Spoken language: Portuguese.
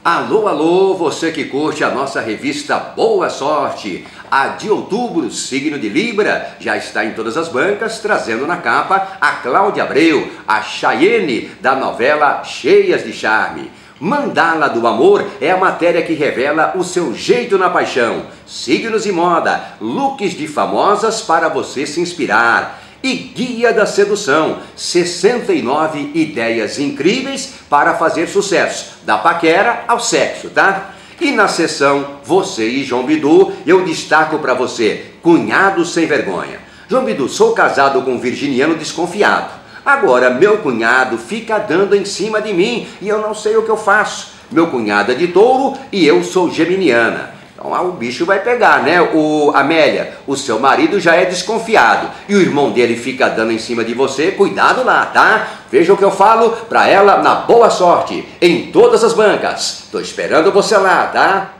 Alô, alô, você que curte a nossa revista Boa Sorte. A de outubro, signo de Libra, já está em todas as bancas, trazendo na capa a Cláudia Abreu, a Chayenne da novela Cheias de Charme. Mandala do Amor é a matéria que revela o seu jeito na paixão. Signos e moda, looks de famosas para você se inspirar. E Guia da Sedução, 69 ideias incríveis para fazer sucesso, da paquera ao sexo, tá? E na sessão Você e João Bidu, eu destaco para você, Cunhado Sem Vergonha. João Bidu, sou casado com um virginiano desconfiado. Agora, meu cunhado fica dando em cima de mim e eu não sei o que eu faço. Meu cunhado é de touro e eu sou geminiana. Então o bicho vai pegar, né? Amélia, o seu marido já é desconfiado e o irmão dele fica dando em cima de você, cuidado lá, tá? Veja o que eu falo pra ela na Boa Sorte, em todas as bancas. Tô esperando você lá, tá?